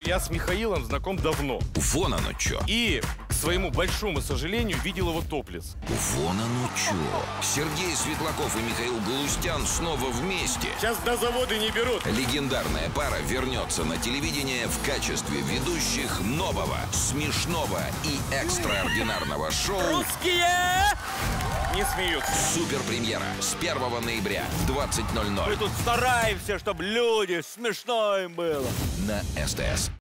Я с Михаилом знаком давно. Вон оно чё. И, к своему большому сожалению, видел его топлес. Вон оно чё. Сергей Светлаков и Михаил Галустян снова вместе. Сейчас до завода не берут. Легендарная пара вернется на телевидение в качестве ведущих нового, смешного и экстраординарного шоу Русские не смеются. «Суперпремьера» с 1 ноября в 20:00 Мы тут стараемся, чтобы люди смешно им было. на СТС.